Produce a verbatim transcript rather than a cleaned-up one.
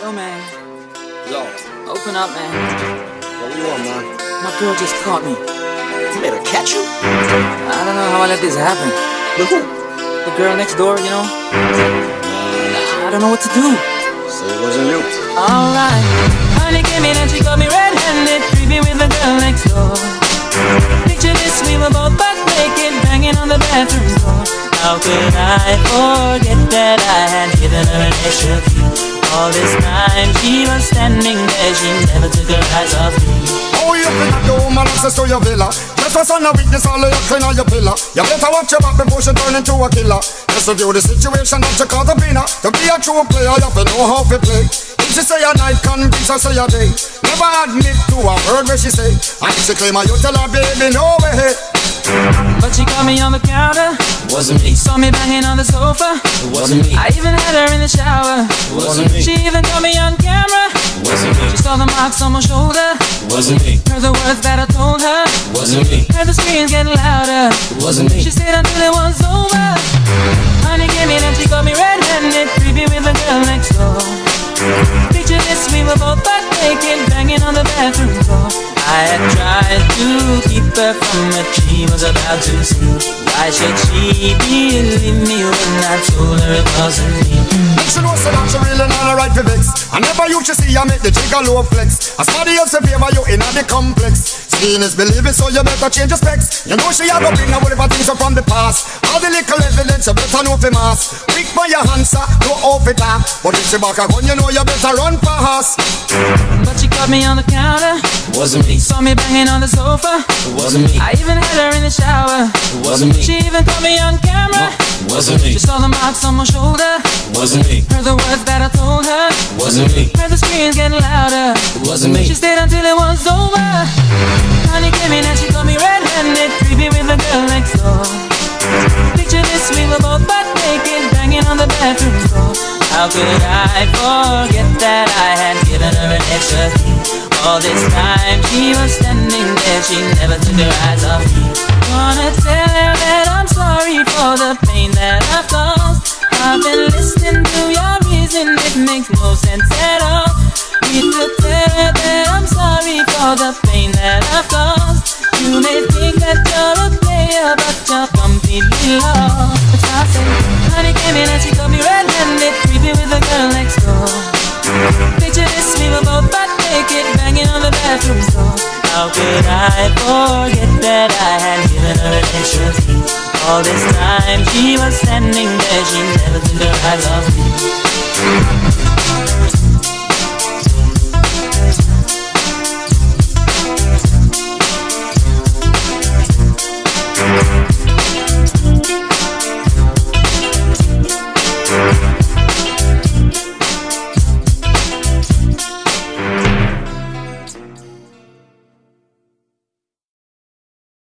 Yo, man. Yo. Open up, man. What do you want, man? My girl just caught me. You made her catch you? I don't know how I let this happen. With who? The girl next door, you know? I don't know what to do. So it wasn't you. Alright. Honey came in and she got me red-handed, creepy with the girl next door. Picture this, we were both butt naked, banging on the bathroom door. How could I forget that I had given her an extra key? All this time she was standing there, she never took her eyes off me. Oh, you think the woman access to your villa? Just for son of witness, all of your clean on your pillar. You better watch your back before she turn into a killer. Just review the situation that you call the winner. To be a true player, you have to know how to play. If she say a night, convince her say a day. Never admit to a word where she say. And if she claim her, you tell her, baby, no way. But she caught me on the counter. Wasn't me. Saw me banging on the sofa. Wasn't me. I even had her in the shower. Wasn't me. She even caught me on camera. Wasn't me. She saw the marks on my shoulder. Wasn't me. Heard the words that I told her. Wasn't me. Heard the screams getting louder. Wasn't me. She stayed until it was over. Honey came in and she got me red-handed, creepy with the girl next door. Picture this, we were both butt naked, banging on the bathroom door. I had tried to keep her from what she was about to see. Why should she believe me when I told her it wasn't me? Make she know so that she really not a right for vex. I never used to see you make the jigger low flex. As somebody else in favor you in the complex. Seeing is believing, so you better change your specs. You know she a go bring her whatever things up from the past. All the little evidence you better know for mass. Quick for your answer, no off it up. But if she back a gun, you know you better run fast. But she caught me on the counter. Wasn't me. Saw me banging on the sofa. Wasn't me. I even had her in the shower. Wasn't me. She even caught me on camera. Wasn't me. She saw the marks on my shoulder. Wasn't me. Heard the words that I told her. Wasn't me. Heard the screams getting louder. Wasn't me. She stayed until it was over. Honey came in and she got me red-handed, creepy with the girl next door. Picture this, we were both butt naked, banging on the bathroom door. How could I forget that I had given her an extra key? All this time she was standing there, she never took her eyes off me. Wanna tell her that I'm sorry for the pain that I've caused. I've been listening to your reason, it makes no sense at all. Need to tell her that I'm sorry for the pain that I've caused. You may think that you're a player, but you're completely lost. That's why I say, honey came in and she got me red-handed, creepy with the girl next door. Picture this, we were both butt naked, banging on the bathroom door. How could I forget that I had given her an extra key? All this time she was standing there, she never took her eyes off me.